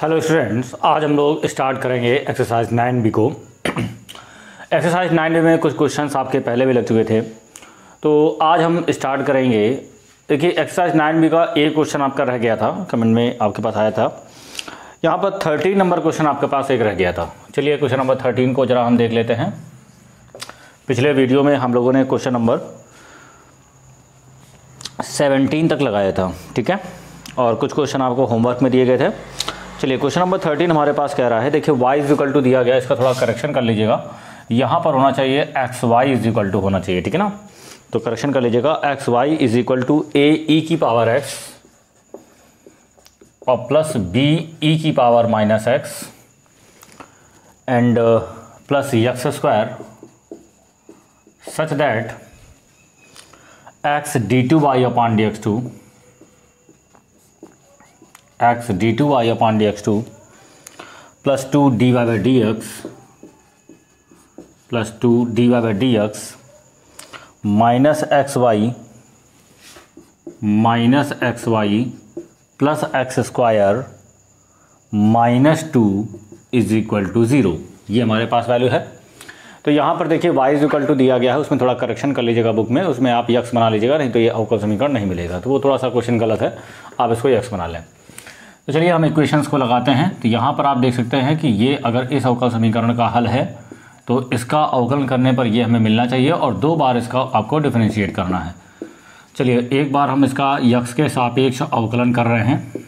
Hello students, आज हम लोग स्टार्ट करेंगे एक्सरसाइज 9B को। एक्सरसाइज 9B में कुछ क्वेश्चंस आपके पहले भी लग चुके थे, तो आज हम स्टार्ट करेंगे। देखिए, एक्सरसाइज 9B का एक क्वेश्चन आपका रह गया था, कमेंट में आपके पास आया था। यहाँ पर 13 नंबर क्वेश्चन आपके पास एक रह गया था। चलिए क्वेश्चन नंबर 13 को ज़रा हम देख लेते हैं। पिछले वीडियो में हम लोगों ने क्वेश्चन नंबर 17 तक लगाया था, ठीक है, और कुछ क्वेश्चन आपको होमवर्क में दिए गए थे। चलिए क्वेश्चन नंबर 13 हमारे पास कह रहा है, देखिए y इज इक्वल टू दिया गया, इसका थोड़ा करेक्शन कर लीजिएगा। यहाँ पर होना चाहिए x y is equal to होना चाहिए, ठीक है ना। तो करेक्शन कर लीजिएगा, x y is equal to a e की पावर एक्स और प्लस बी ई की power minus x and plus x square such that x d two y upon d x two x d two y upon d x two plus 2 d y by d x plus 2 d y by d x minus x y plus x square minus 2 is equal to 0। ये हमारे पास value है। तो यहाँ पर देखिए y is equal to दिया गया है, उसमें थोड़ा करेक्शन कर लीजिएगा बुक में, उसमें आप यक्स बना लीजिएगा, नहीं तो ये अवकल समीकरण नहीं मिलेगा। तो वो थोड़ा सा क्वेश्चन गलत है, आप इसको यक्स बना लें। तो चलिए हम इक्वेशंस को लगाते हैं। तो यहाँ पर आप देख सकते हैं कि ये अगर इस अवकल समीकरण का हल है तो इसका अवकलन करने पर ये हमें मिलना चाहिए और 2 बार इसका आपको डिफरेंशिएट करना है। चलिए एक बार हम इसका यक्स के सापेक्ष अवकलन कर रहे हैं।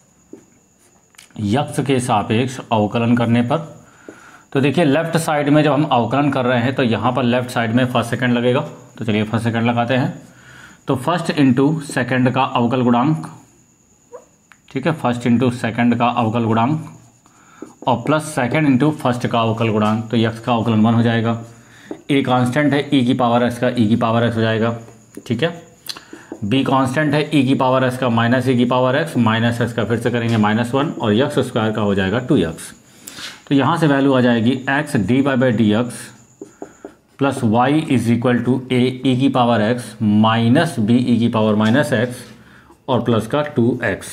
यक्स के सापेक्ष अवकलन करने पर तो देखिए लेफ्ट साइड में जब हम अवकलन कर रहे हैं तो यहाँ पर लेफ्ट साइड में फर्स्ट सेकंड लगेगा। तो चलिए फर्स्ट सेकंड लगाते हैं। तो फर्स्ट इंटू सेकंड का अवकल गुणांक, ठीक है, फर्स्ट इंटू सेकंड का अवकल गुणांक और प्लस सेकंड इंटू फर्स्ट का अवकल गुणांक। तो यक्स का अवकलन 1 हो जाएगा। ए कांस्टेंट है, ई की पावर एक्स का ई की पावर एक्स हो जाएगा, ठीक है। बी कांस्टेंट है, ई की पावर एक्स का माइनस ई की पावर एक्स माइनस एक्स का फिर से करेंगे -1 और यक्स स्क्वायर का हो जाएगा 2x। तो यहाँ से वैल्यू आ जाएगी x d y by d x plus y is equal to a e की power x minus b e की पावर माइनस एक्स और प्लस का 2x।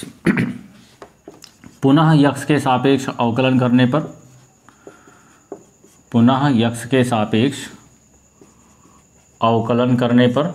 पुनः यक्स के सापेक्ष अवकलन करने पर, पुनः यक्स के सापेक्ष अवकलन करने पर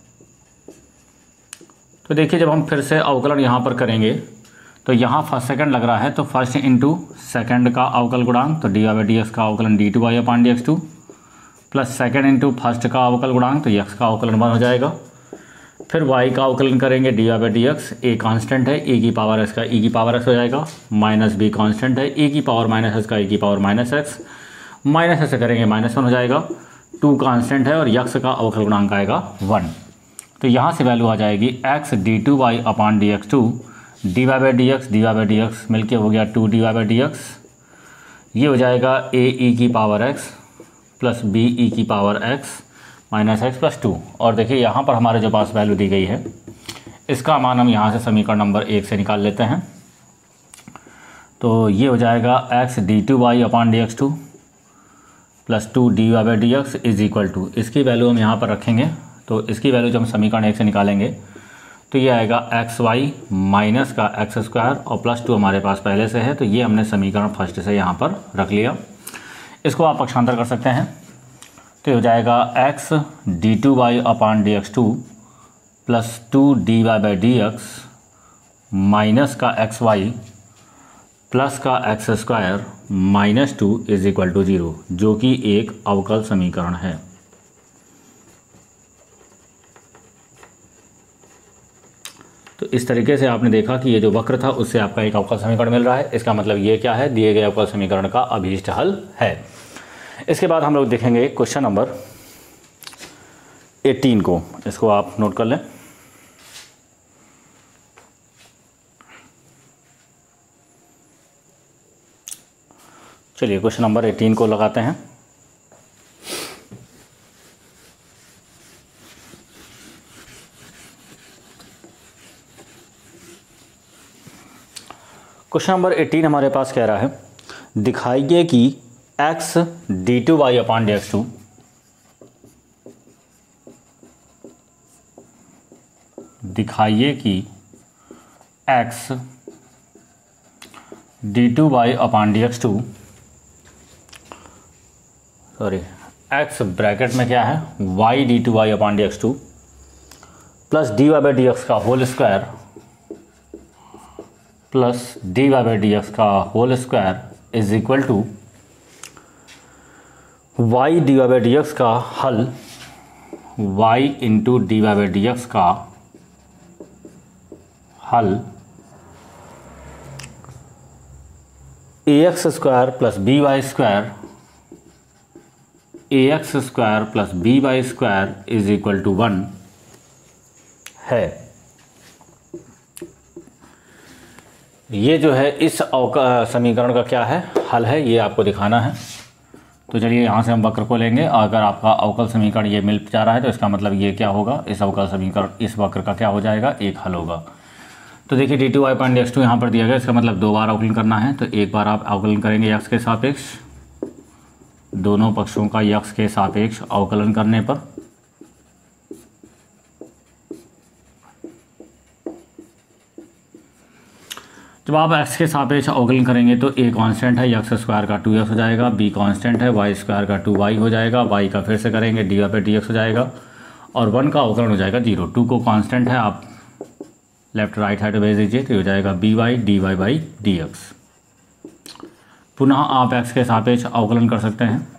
तो देखिए जब हम फिर से अवकलन यहाँ पर करेंगे तो यहाँ फर्स्ट सेकंड लग रहा है, तो फर्स्ट इंटू सेकंड का अवकल गुणांक, तो d y by d x का अवकलन d two y upon d x two plus second into first का अवकल गुणांक, तो यक्स का अवकलन 1 हो जाएगा। फिर y का अवकलन करेंगे d y by d x, a constant है, e की पावर एक्स का e की पावर एक्स हो जाएगा, माइनस बी कांस्टेंट है, e की पावर माइनस एक्स का e की पावर माइनस एक्स, माइनस ऐसे करेंगे -1 हो जाएगा। 2 कांस्टेंट है और यक्स का अवकल गुणांक आएगा 1। तो यहाँ से वैल्यू आ जाएगी x d two y upon d x two, d y by d x मिल के हो गया 2 d y by d x. ये हो जाएगा ए ई की power x plus b e की power x minus x plus 2। और देखिए यहाँ पर हमारे जो पास वैल्यू दी गई है इसका मान हम यहाँ से समीकरण नंबर 1 से निकाल लेते हैं। तो ये हो जाएगा x d two y upon d x two plus 2 d y by d x is equal to, इसकी वैल्यू हम यहाँ पर रखेंगे। तो इसकी वैल्यू जब हम समीकरण 1 से निकालेंगे तो ये आएगा एक्स वाई माइनस का एक्स स्क्वायर और प्लस 2 हमारे पास पहले से है, तो ये हमने समीकरण फर्स्ट से यहाँ पर रख लिया। इसको आप पक्षांतर कर सकते हैं, तो हो जाएगा x d two y upon d x two plus 2 d y by d x minus का एक्स वाई प्लस का x square minus 2 is equal to 0, जो कि एक अवकल समीकरण है। तो इस तरीके से आपने देखा कि ये जो वक्र था उससे आपका एक अवकल समीकरण मिल रहा है। इसका मतलब ये क्या है, दिए गए अवकल समीकरण का अभीष्ट हल है। इसके बाद हम लोग देखेंगे क्वेश्चन नंबर 18 को, इसको आप नोट कर लें। चलिए क्वेश्चन नंबर 18 को लगाते हैं। क्वेश्चन नंबर 18 हमारे पास कह रहा है, दिखाइए कि x d two y upon d x two दिखाइए कि x d2y upon dx2 sorry x bracket में क्या है y d2y upon dx2 plus dy by dx का whole square plus dy by dx का whole square is equal to y dy by dx का हल y into dy by dx का हल ax square plus by square ax square plus by square is equal to 1 है। ये जो है इस समीकरण का क्या है हल है, ये आपको दिखाना है। तो चलिए यहाँ से हम वक्र को लेंगे। अगर आपका अवकल समीकरण ये मिल जा रहा है तो इसका मतलब ये क्या होगा, इस अवकल समीकरण इस वक्र का क्या हो जाएगा, एक हल होगा। तो देखिए d2y अपॉन dx2 यहाँ पर दिया गया, इसका मतलब 2 बार अवकलन करना है। तो एक बार आप अवकलन करेंगे x के सापेक्ष, दोनों पक्षों का x के सापेक्ष अवकलन करने पर जब आप x के सापेक्ष अवकलन करेंगे तो a कांस्टेंट है, x स्क्वायर का 2x हो जाएगा, b कांस्टेंट है, y स्क्वायर का 2y हो जाएगा, y का फिर से करेंगे dy पे dx हो जाएगा और 1 का अवकलन हो जाएगा 0। 2 को कांस्टेंट है, आप लेफ्ट राइट साइड भेज दीजिए तो हो जाएगा by dy बाई dx। पुनः आप x के सापेक्ष अवकलन कर सकते हैं,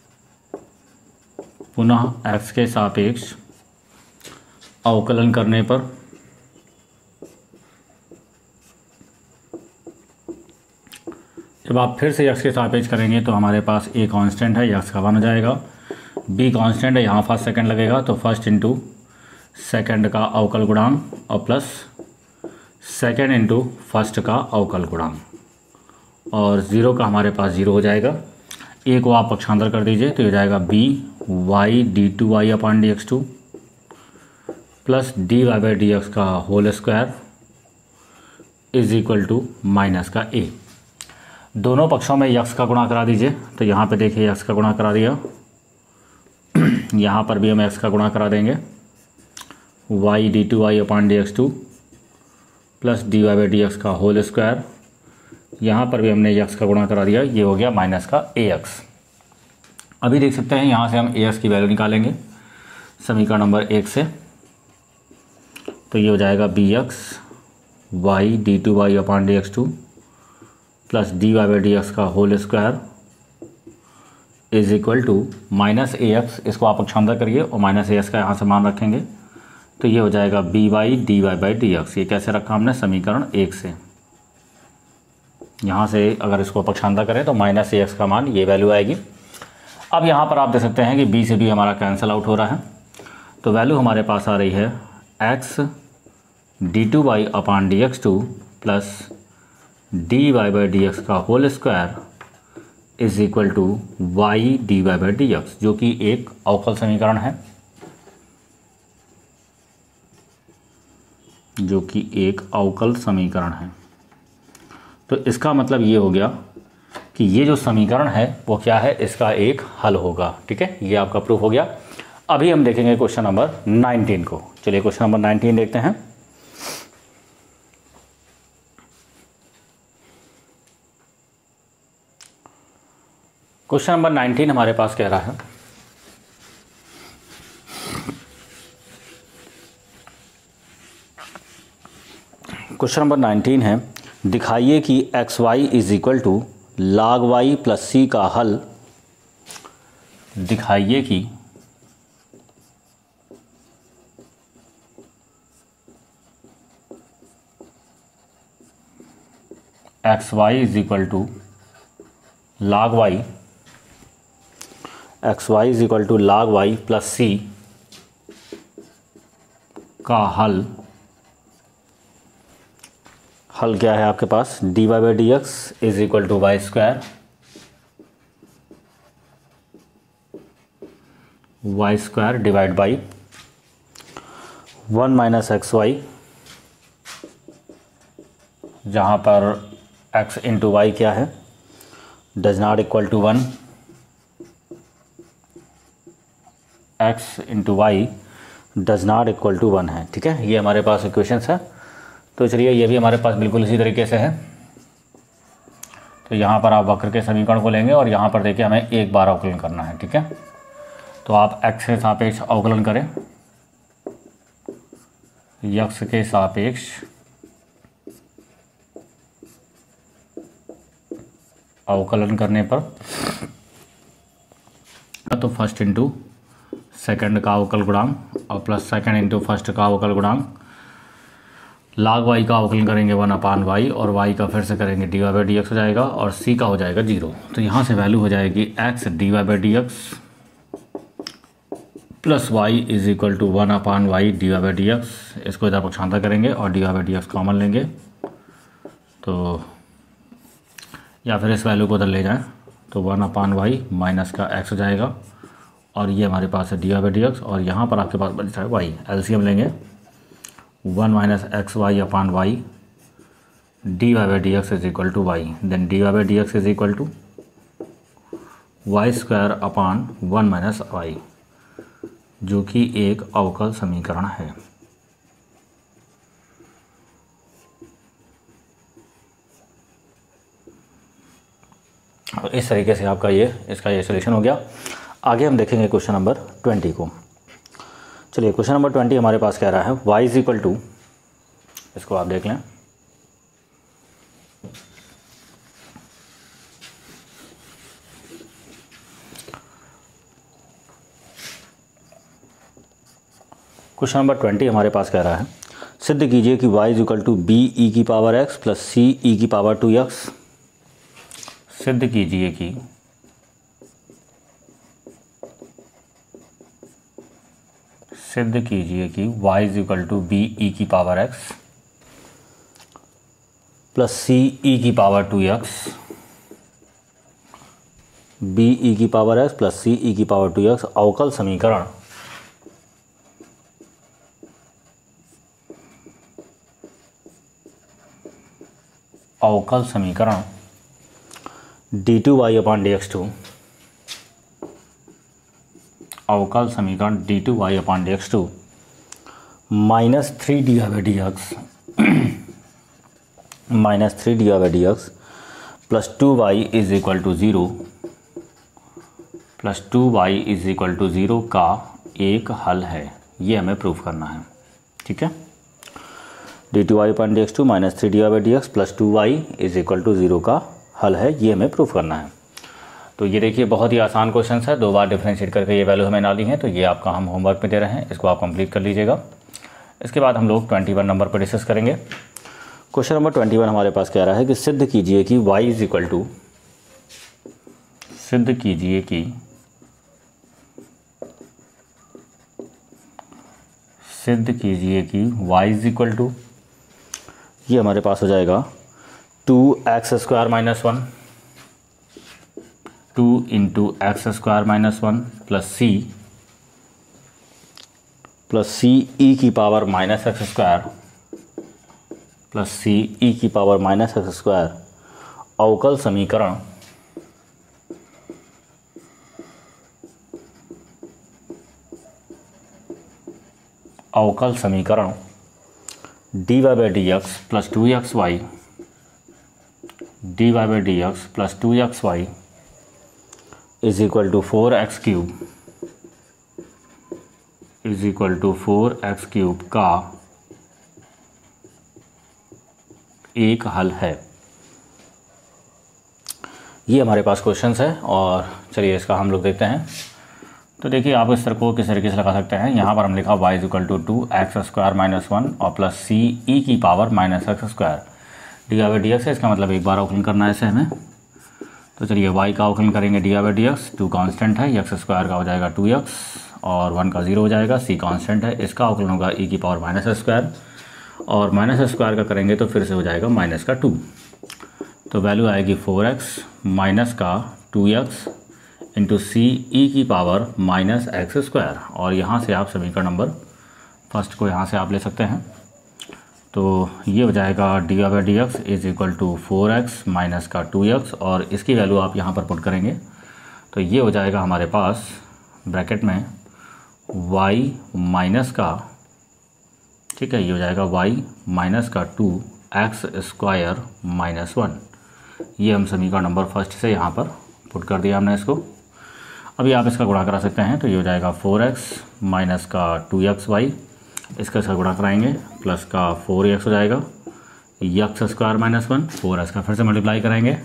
पुनः x के सापेक्ष अवकलन करने पर जब आप फिर से x के सापेक्ष करेंगे तो हमारे पास a कांस्टेंट है, x का 1 हो जाएगा, b कांस्टेंट है, यहाँ फर्स्ट सेकंड लगेगा तो फर्स्ट इंटू सेकंड का अवकल गुणांक और प्लस सेकंड इंटू फर्स्ट का अवकल गुणांक और 0 का हमारे पास 0 हो जाएगा। a को आप पक्षांतर कर दीजिए तो हो जाएगा b y d2y upon dx2 plus dy by dx का whole square is equal to minus का a। दोनों पक्षों में x का गुणा करा दीजिए। तो यहाँ पे देखिए x का गुणा करा दिया, यहाँ पर भी हम x का गुणा करा देंगे, y d2y upon dx2 plus dy by dx का होल स्क्वायर, यहाँ पर भी हमने x का गुणा करा दिया, ये हो गया माइनस का ax। अभी देख सकते हैं यहाँ से हम ax की वैल्यू निकालेंगे समीकरण नंबर 1 से। तो ये हो जाएगा bx y d2y upon dx2 plus dy by dx का whole square is equal to minus ax। इसको आप पक्षांतर करिए और माइनस ax का यहाँ से मान रखेंगे तो ये हो जाएगा by dy बाई dx। ये कैसे रखा हमने, समीकरण 1 से। यहाँ से अगर इसको पक्षांतर करें तो माइनस ax का मान ये वैल्यू आएगी। अब यहाँ पर आप देख सकते हैं कि b से b हमारा कैंसिल आउट हो रहा है, तो वैल्यू हमारे पास आ रही है x d2y upon dx2 plus dy by dx का whole square is equal to y dy by dx, जो कि एक अवकल समीकरण है, जो कि एक अवकल समीकरण है। तो इसका मतलब ये हो गया कि ये जो समीकरण है वो क्या है, इसका एक हल होगा। ठीक है, ये आपका प्रूफ हो गया। अभी हम देखेंगे क्वेश्चन नंबर 19 को। चलिए क्वेश्चन नंबर 19 देखते हैं। क्वेश्चन नंबर 19 हमारे पास कह रहा है क्वेश्चन नंबर 19 है, दिखाइए कि x y is equal to log y plus c का हल। दिखाइए कि x y is equal to log y, x y is equal to log y plus c का हल। हल क्या है आपके पास, dy by d x is equal to y square, y square divide by 1 minus x y, जहाँ पर x into y क्या है, does not equal to 1, x into y does not equal to 1 है। ठीक है, ये हमारे पास इक्वेशंस है। तो चलिए ये भी हमारे पास बिल्कुल इसी तरीके से है। तो यहाँ पर आप वक्र के समीकरण को लेंगे और यहाँ पर देखिए हमें एक बार अवकलन करना है, ठीक है। तो आप x के सापेक्ष अवकलन करें, x के सापेक्ष अवकलन करने पर तो फर्स्ट इंटू सेकंड का अवकल गुणांक और प्लस सेकंड इंटू फर्स्ट का अवकल गुणांक, log y का अवकलन करेंगे 1/y और y का फिर से करेंगे dy/dx हो जाएगा और c का हो जाएगा 0। तो यहाँ से वैल्यू हो जाएगी x dy/dx plus y is equal to 1/y dy/dx। इसको इधर पक्षांतर करेंगे और dy/dx कॉमन लेंगे, तो या फिर इस वैल्यू को उधर ले जाएं तो 1/y माइनस का x हो जाएगा और ये हमारे पास है dy/dx और यहाँ पर आपके पास बचता है y। एलसीएम लेंगे 1 - xy/y dy/dx is equal to y, then dy/dx is equal to y² / 1 - y, जो कि एक अवकल समीकरण है। और इस तरीके से आपका इसका ये सॉल्यूशन हो गया। आगे हम देखेंगे क्वेश्चन नंबर 20 को। चलिए क्वेश्चन नंबर 20 हमारे पास कह रहा है y इज इक्वल टू, इसको आप देख लें, क्वेश्चन नंबर 20 हमारे पास कह रहा है सिद्ध कीजिए कि y is equal to b(e⁻x + c(e⁻2x)। सिद्ध कीजिए कि y is equal to b(e⁻x + c(e⁻2x)। b(e⁻x + c(e⁻2x) अवकल समीकरण d2y/dx2 अवकल समीकरण d2y/dx2 -3dy/dx plus 2y is equal to 0 का एक हल है, ये हमें प्रूफ करना है, ठीक है। d2y/dx2 -3dy/dx plus 2y is equal to 0 का हल है, ये हमें प्रूफ करना है। तो ये देखिए बहुत ही आसान क्वेश्चन है, 2 बार डिफरेंशिएट करके ये वैल्यू हमें डाली है, तो ये आपका हम होमवर्क में दे रहे हैं, इसको आप कंप्लीट कर लीजिएगा। इसके बाद हम लोग 21 नंबर पर डिस्कस करेंगे। क्वेश्चन नंबर 21 हमारे पास कह रहा है कि सिद्ध कीजिए कि y is equal to y is equal to ये हमारे पास हो जाएगा 2x² - 1 2 × x² - 1 plus c e⁻x² plus c e⁻x² अवकल समीकरण dy/dx plus 2xy is equal to 4x³ का एक हल है। ये हमारे पास क्वेश्चंस है और चलिए इसका हम लोग देखते हैं। तो देखिए आप इस तरह को किस तरीके से लगा सकते हैं। यहाँ पर हम लिखा y is equal to 2x² - 1 और प्लस c e⁻x² dy/dx है, इसका मतलब एक बार अवकलन करना है इसे हमें। तो चलिए y का अवकलन करेंगे dy/dx, 2 कांस्टेंट है, x² का हो जाएगा 2x और 1 का 0 हो जाएगा, c कांस्टेंट है, इसका अवकलन होगा e⁻² और -² का करेंगे तो फिर से हो जाएगा -2। तो वैल्यू आएगी 4x माइनस का 2x इंटू c e⁻x² और यहाँ से आप समीकरण नंबर फर्स्ट को यहाँ से आप ले सकते हैं। तो ये हो जाएगा dy/dx is equal to 4x minus का 2x और इसकी वैल्यू आप यहाँ पर पुट करेंगे तो ये हो जाएगा हमारे पास ब्रैकेट में y माइनस का, ठीक है, ये हो जाएगा y माइनस का 2x² - 1 ये हम समीकरण नंबर फर्स्ट से यहाँ पर पुट कर दिया हमने इसको। अभी आप इसका गुणा करा सकते हैं, तो ये हो जाएगा 4x माइनस का 2xy, इसका गुणा कराएंगे, प्लस का 4x हो जाएगा, x स्क्वायर माइनस 1, 4x का फिर से मल्टीप्लाई करेंगे,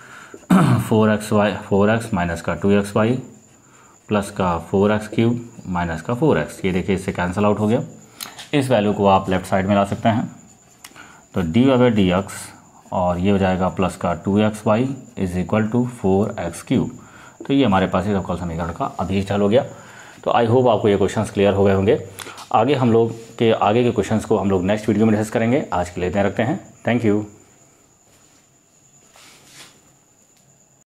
4x माइनस का 2xy प्लस का 4x क्यूब माइनस का 4x। ये देखिए इससे कैंसिल आउट हो गया। इस वैल्यू को आप लेफ़्ट साइड में ला सकते हैं, तो dy/dx और ये हो जाएगा प्लस का 2xy is equal to 4x cube. तो ये हमारे पास इस अवकल समीकरण का अभी हल हो गया। तो आई होप आपको ये क्वेश्चंस क्लियर हो गए होंगे। आगे के क्वेश्चंस को हम लोग नेक्स्ट वीडियो में डिस्कस करेंगे। आज के लिए इतना रखते हैं। Thank you.